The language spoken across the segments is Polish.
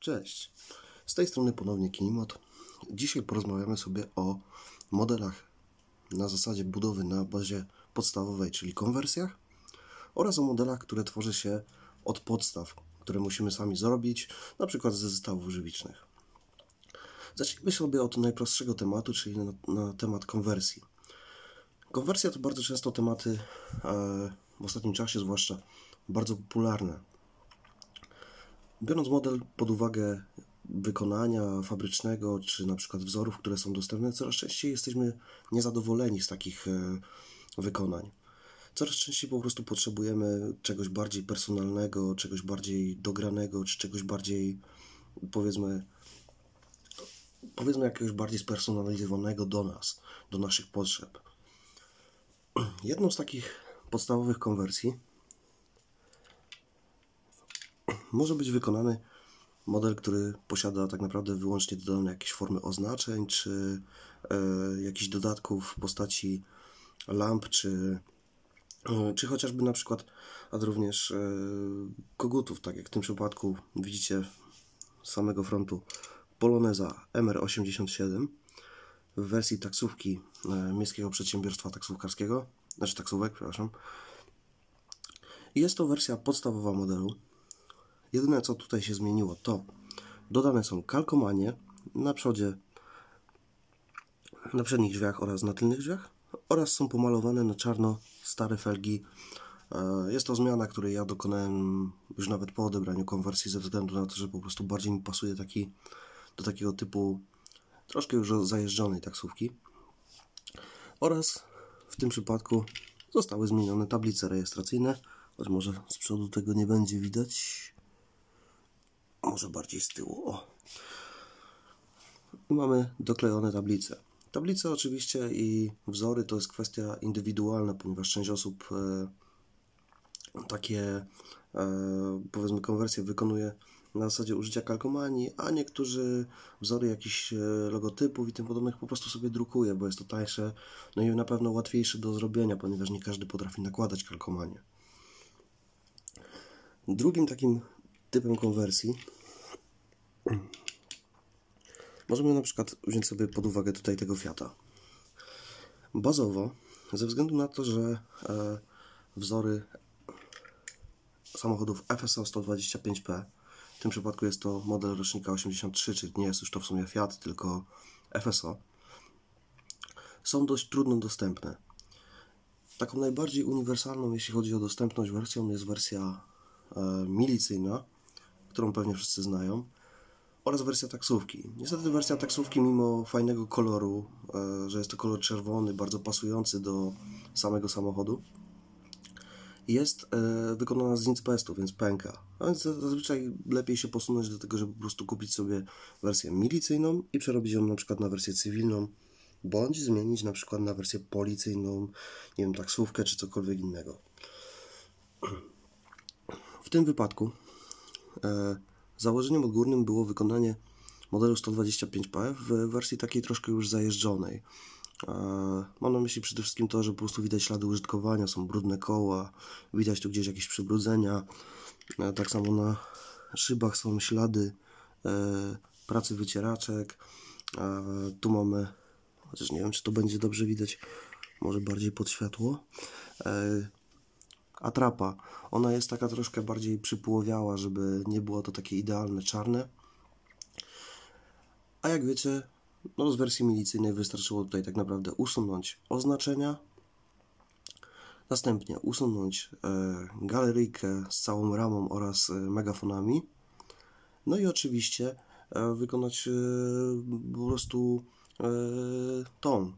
Cześć, z tej strony ponownie Kinimot. Dzisiaj porozmawiamy sobie o modelach na zasadzie budowy na bazie podstawowej, czyli konwersjach, oraz o modelach, które tworzy się od podstaw, które musimy sami zrobić, na przykład ze zestawów żywicznych. Zacznijmy sobie od najprostszego tematu, czyli na temat konwersji. Konwersja to bardzo często tematy w ostatnim czasie, zwłaszcza bardzo popularne. Biorąc model pod uwagę wykonania fabrycznego, czy na przykład wzorów, które są dostępne, coraz częściej jesteśmy niezadowoleni z takich wykonań. Coraz częściej po prostu potrzebujemy czegoś bardziej personalnego, czegoś bardziej dogranego, czy czegoś bardziej, powiedzmy jakiegoś bardziej spersonalizowanego do nas, do naszych potrzeb. Jedną z takich podstawowych konwersji może być wykonany model, który posiada tak naprawdę wyłącznie dodane jakieś formy oznaczeń, czy jakichś dodatków w postaci lamp, czy chociażby na przykład, a również kogutów, tak jak w tym przypadku widzicie z samego frontu Poloneza MR87 w wersji taksówki Miejskiego Przedsiębiorstwa Taksówkarskiego, taksówek, przepraszam. Jest to wersja podstawowa modelu. Jedyne co tutaj się zmieniło, to dodane są kalkomanie na przodzie, na przednich drzwiach oraz na tylnych drzwiach, oraz są pomalowane na czarno stare felgi. Jest to zmiana, której ja dokonałem już nawet po odebraniu konwersji, ze względu na to, że po prostu bardziej mi pasuje do takiego typu troszkę już zajeżdżonej taksówki. Oraz w tym przypadku zostały zmienione tablice rejestracyjne, choć może z przodu tego nie będzie widać. Może bardziej z tyłu. O. I mamy doklejone tablice. Tablice oczywiście i wzory to jest kwestia indywidualna, ponieważ część osób takie powiedzmy konwersje wykonuje na zasadzie użycia kalkomanii, a niektórzy wzory jakichś logotypów i tym podobnych po prostu sobie drukuje, bo jest to tańsze, no i na pewno łatwiejsze do zrobienia, ponieważ nie każdy potrafi nakładać kalkomanię. Drugim takim typem konwersji możemy na przykład wziąć sobie pod uwagę tutaj tego Fiata. Bazowo, ze względu na to, że wzory samochodów FSO 125P, w tym przypadku jest to model rocznika 83, czyli nie jest już to w sumie Fiat, tylko FSO, są dość trudno dostępne. Taką najbardziej uniwersalną, jeśli chodzi o dostępność wersją, jest wersja milicyjna, którą pewnie wszyscy znają, oraz wersja taksówki. Niestety wersja taksówki, mimo fajnego koloru, że jest to kolor czerwony, bardzo pasujący do samego samochodu, jest wykonana z incpestu, więc pęka. A więc zazwyczaj lepiej się posunąć do tego, żeby po prostu kupić sobie wersję milicyjną i przerobić ją na przykład na wersję cywilną, bądź zmienić na przykład na wersję policyjną, nie wiem, taksówkę czy cokolwiek innego. W tym wypadku założeniem odgórnym było wykonanie modelu 125P w wersji takiej troszkę już zajeżdżonej. Mam na myśli przede wszystkim to, że po prostu widać ślady użytkowania, są brudne koła, widać tu gdzieś jakieś przybrudzenia. Tak samo na szybach są ślady pracy wycieraczek. Tu mamy, chociaż nie wiem, czy to będzie dobrze widać, może bardziej pod światło. Atrapa, ona jest taka troszkę bardziej przypłowiała, żeby nie było to takie idealne czarne. A jak wiecie, no z wersji milicyjnej wystarczyło tutaj tak naprawdę usunąć oznaczenia, następnie usunąć galeryjkę z całą ramą oraz megafonami, no i oczywiście wykonać po prostu tą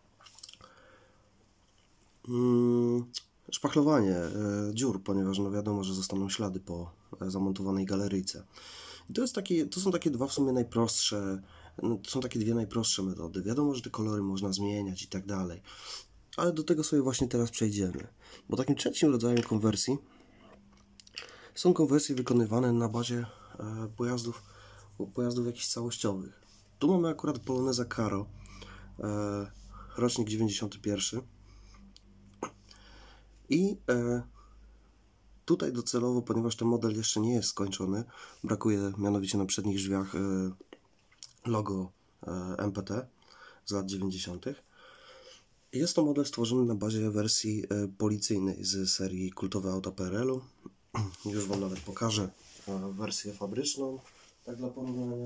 szpachlowanie dziur, ponieważ no wiadomo, że zostaną ślady po zamontowanej galeryjce. I to są takie dwa w sumie najprostsze, to są takie dwie najprostsze metody. Wiadomo, że te kolory można zmieniać i tak dalej, ale do tego sobie właśnie teraz przejdziemy. Bo takim trzecim rodzajem konwersji są konwersje wykonywane na bazie pojazdów jakichś całościowych. Tu mamy akurat Poloneza Caro, rocznik 91. I Tutaj docelowo, ponieważ ten model jeszcze nie jest skończony, brakuje mianowicie na przednich drzwiach logo MPT z lat 90. Jest to model stworzony na bazie wersji policyjnej z serii kultowe auta PRL-u. Już Wam nawet pokażę wersję fabryczną, tak dla porównania.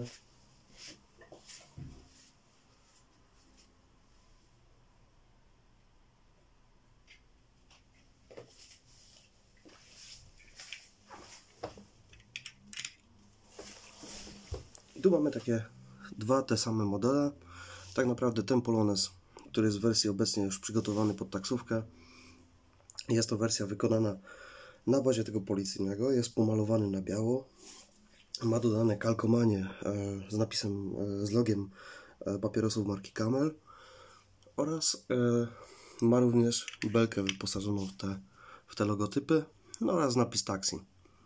I tu mamy takie dwa te same modele. Tak naprawdę ten Polonez, który jest w wersji obecnie już przygotowany pod taksówkę, jest to wersja wykonana na bazie tego policyjnego, jest pomalowany na biało, ma dodane kalkomanie z napisem, z logiem papierosów marki Camel oraz ma również belkę wyposażoną w te logotypy, no oraz napis taksi.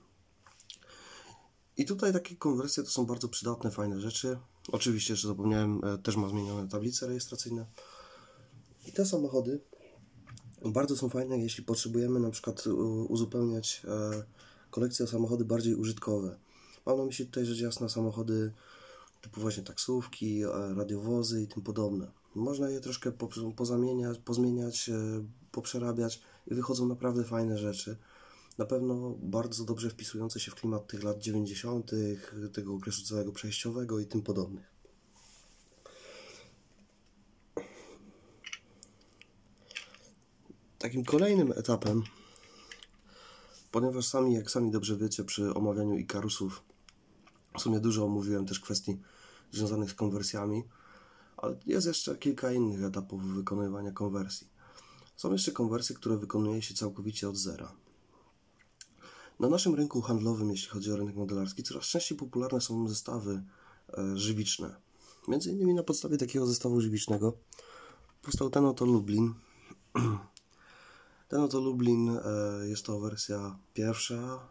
I tutaj takie konwersje to są bardzo przydatne, fajne rzeczy. Oczywiście, że zapomniałem, też ma zmienione tablice rejestracyjne. I te samochody bardzo są fajne, jeśli potrzebujemy na przykład uzupełniać kolekcję o samochody bardziej użytkowe. Mam na myśli tutaj rzecz jasna samochody typu właśnie taksówki, radiowozy i tym podobne. Można je troszkę pozmieniać, poprzerabiać i wychodzą naprawdę fajne rzeczy. Na pewno bardzo dobrze wpisujące się w klimat tych lat 90., tego okresu całego przejściowego i tym podobnych. Takim kolejnym etapem, ponieważ jak sami dobrze wiecie, przy omawianiu Ikarusów w sumie dużo omówiłem też kwestii związanych z konwersjami, ale jest jeszcze kilka innych etapów wykonywania konwersji. Są jeszcze konwersje, które wykonuje się całkowicie od zera. Na naszym rynku handlowym, jeśli chodzi o rynek modelarski, coraz częściej popularne są zestawy żywiczne. Między innymi na podstawie takiego zestawu żywicznego powstał ten oto Lublin. Ten oto Lublin jest to wersja pierwsza.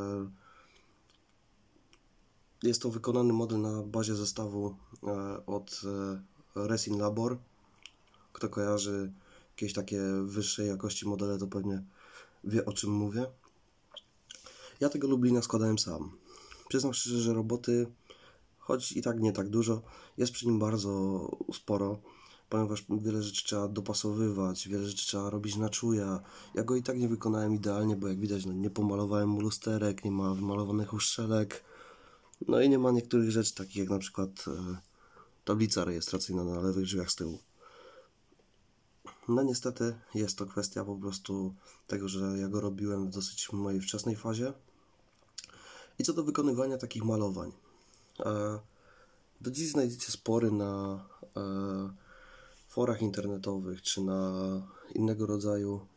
Jest to wykonany model na bazie zestawu od Resin Labor. Kto kojarzy jakieś takie wyższej jakości modele, to pewnie wie, o czym mówię. Ja tego Lublina składałem sam. Przyznam szczerze, że roboty, choć i tak nie tak dużo, jest przy nim bardzo sporo, ponieważ wiele rzeczy trzeba dopasowywać, wiele rzeczy trzeba robić na czuja. Ja go i tak nie wykonałem idealnie, bo jak widać, no, nie pomalowałem mu lusterek, nie ma wymalowanych uszczelek, no i nie ma niektórych rzeczy, takich jak na przykład tablica rejestracyjna na lewych drzwiach z tyłu. No niestety jest to kwestia po prostu tego, że ja go robiłem w dosyć mojej wczesnej fazie. I co do wykonywania takich malowań. Do dziś znajdziecie spory na forach internetowych, czy na innego rodzaju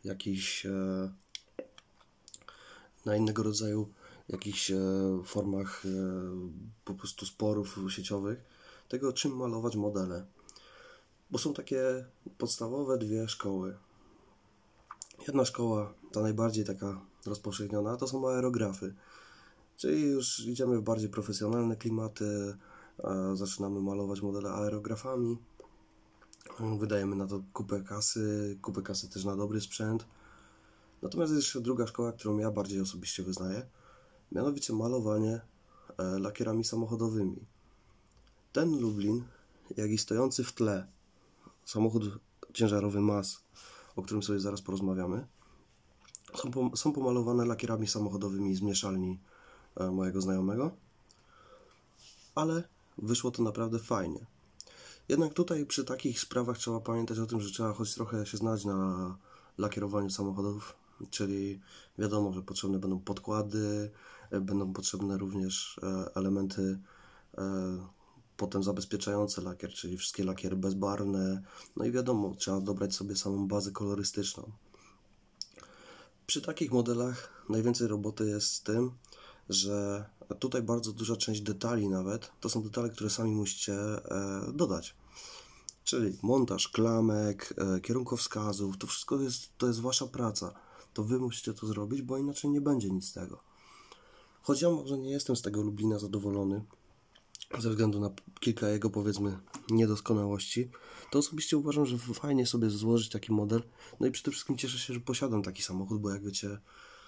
jakichś formach po prostu sporów sieciowych, tego czym malować modele. Bo są takie podstawowe dwie szkoły. Jedna szkoła, ta najbardziej taka rozpowszechniona, to są aerografy. Czyli już idziemy w bardziej profesjonalne klimaty, zaczynamy malować modele aerografami. Wydajemy na to kupę kasy też na dobry sprzęt. Natomiast jest jeszcze druga szkoła, którą ja bardziej osobiście wyznaję, mianowicie malowanie lakierami samochodowymi. Ten Lublin, jak i stojący w tle samochód ciężarowy MAZ, o którym sobie zaraz porozmawiamy, są pomalowane lakierami samochodowymi z mieszalni mojego znajomego, ale wyszło to naprawdę fajnie. Jednak tutaj przy takich sprawach trzeba pamiętać o tym, że trzeba choć trochę się znać na lakierowaniu samochodów, czyli wiadomo, że potrzebne będą podkłady, będą potrzebne również elementy potem zabezpieczające lakier, czyli wszystkie lakiery bezbarwne, no i wiadomo, trzeba dobrać sobie samą bazę kolorystyczną. Przy takich modelach najwięcej roboty jest z tym, że tutaj bardzo duża część detali nawet, to są detale, które sami musicie dodać. Czyli montaż klamek, kierunkowskazów, to wszystko to jest wasza praca. To wy musicie to zrobić, bo inaczej nie będzie nic z tego. Choć ja może nie jestem z tego Lublina zadowolony, ze względu na kilka jego, powiedzmy, niedoskonałości, to osobiście uważam, że fajnie sobie złożyć taki model. No i przede wszystkim cieszę się, że posiadam taki samochód, bo jak wiecie,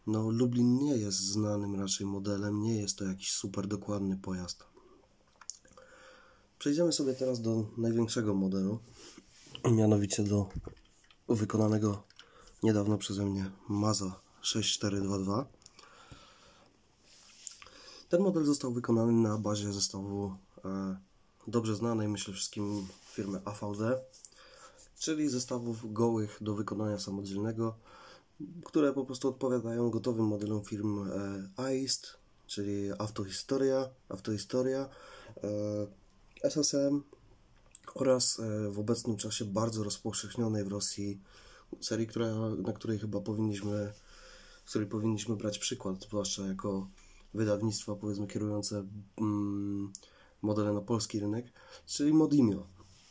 No, Lublin nie jest znanym raczej modelem, nie jest to jakiś super dokładny pojazd. Przejdziemy sobie teraz do największego modelu, mianowicie do wykonanego niedawno przeze mnie Maza 6422. Ten model został wykonany na bazie zestawu dobrze znanej, myślę wszystkim, firmy AVD, czyli zestawów gołych do wykonania samodzielnego, które po prostu odpowiadają gotowym modelom firm AIST, czyli Autohistoria, SSM oraz w obecnym czasie bardzo rozpowszechnionej w Rosji serii, z której powinniśmy brać przykład, zwłaszcza jako wydawnictwa, powiedzmy, kierujące modele na polski rynek, czyli Modimio.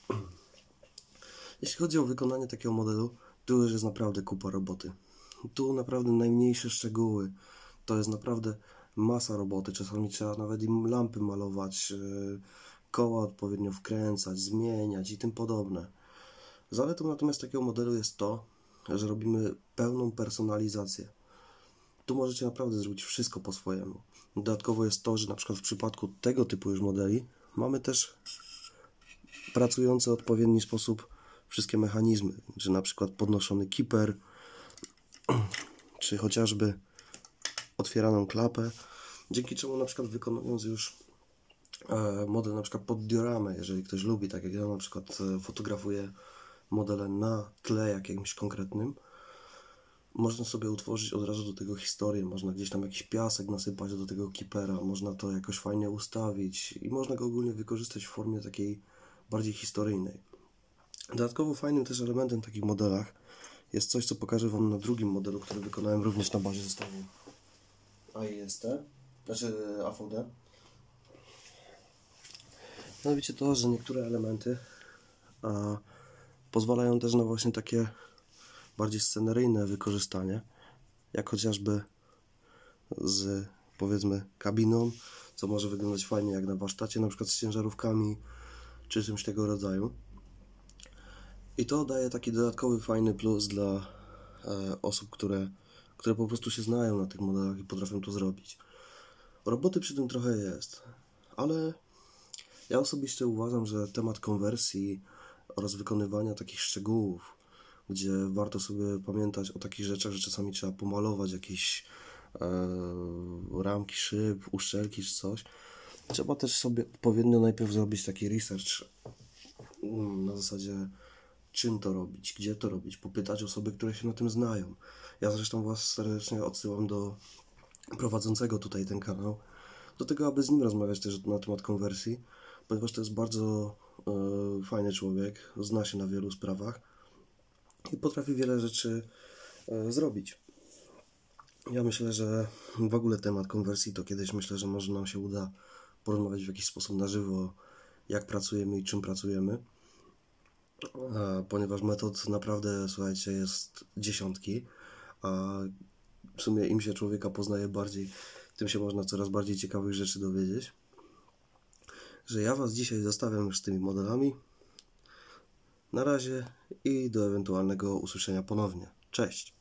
Jeśli chodzi o wykonanie takiego modelu, tu już jest naprawdę kupa roboty. Tu naprawdę najmniejsze szczegóły, to jest naprawdę masa roboty. Czasami trzeba nawet im lampy malować, koła odpowiednio wkręcać, zmieniać i tym podobne. Zaletą natomiast takiego modelu jest to, że robimy pełną personalizację. Tu możecie naprawdę zrobić wszystko po swojemu. Dodatkowo jest to, że na przykład w przypadku tego typu już modeli mamy też pracujące w odpowiedni sposób wszystkie mechanizmy, że na przykład podnoszony kiper, czy chociażby otwieraną klapę, dzięki czemu na przykład wykonując już model na przykład pod dioramę, jeżeli ktoś lubi, tak jak ja na przykład fotografuję modele na tle jakimś konkretnym, można sobie utworzyć od razu do tego historię, można gdzieś tam jakiś piasek nasypać do tego kipera, można to jakoś fajnie ustawić i można go ogólnie wykorzystać w formie takiej bardziej historyjnej. Dodatkowo fajnym też elementem w takich modelach jest coś, co pokażę Wam na drugim modelu, który wykonałem również na bazie zestawu AVD. Mianowicie to, że niektóre elementy pozwalają też na właśnie takie bardziej sceneryjne wykorzystanie, jak chociażby z, powiedzmy, kabiną, co może wyglądać fajnie jak na warsztacie, na przykład z ciężarówkami czy czymś tego rodzaju. I to daje taki dodatkowy fajny plus dla osób, które po prostu się znają na tych modelach i potrafią to zrobić. Roboty przy tym trochę jest, ale ja osobiście uważam, że temat konwersji oraz wykonywania takich szczegółów, gdzie warto sobie pamiętać o takich rzeczach, że czasami trzeba pomalować jakieś ramki szyb, uszczelki czy coś. Trzeba też sobie odpowiednio najpierw zrobić taki research na zasadzie czym to robić, gdzie to robić, popytać osoby, które się na tym znają. Ja zresztą Was serdecznie odsyłam do prowadzącego tutaj ten kanał, do tego, aby z nim rozmawiać też na temat konwersji, ponieważ to jest bardzo fajny człowiek, zna się na wielu sprawach i potrafi wiele rzeczy zrobić. Ja myślę, że w ogóle temat konwersji to kiedyś myślę, że może nam się uda porozmawiać w jakiś sposób na żywo, jak pracujemy i czym pracujemy, ponieważ metod naprawdę, słuchajcie, jest dziesiątki, a w sumie im się człowieka poznaje bardziej, tym się można coraz bardziej ciekawych rzeczy dowiedzieć. Że ja Was dzisiaj zostawiam już z tymi modelami. Na razie i do ewentualnego usłyszenia ponownie. Cześć!